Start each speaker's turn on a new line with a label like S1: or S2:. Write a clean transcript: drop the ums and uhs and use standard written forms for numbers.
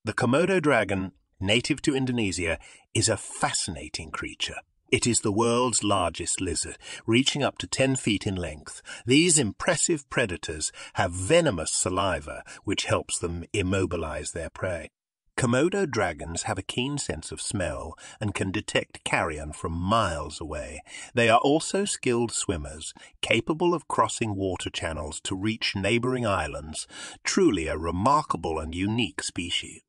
S1: The Komodo dragon, native to Indonesia, is a fascinating creature. It is the world's largest lizard, reaching up to 10 feet in length. These impressive predators have venomous saliva, which helps them immobilize their prey. Komodo dragons have a keen sense of smell and can detect carrion from miles away. They are also skilled swimmers, capable of crossing water channels to reach neighboring islands, truly a remarkable and unique species.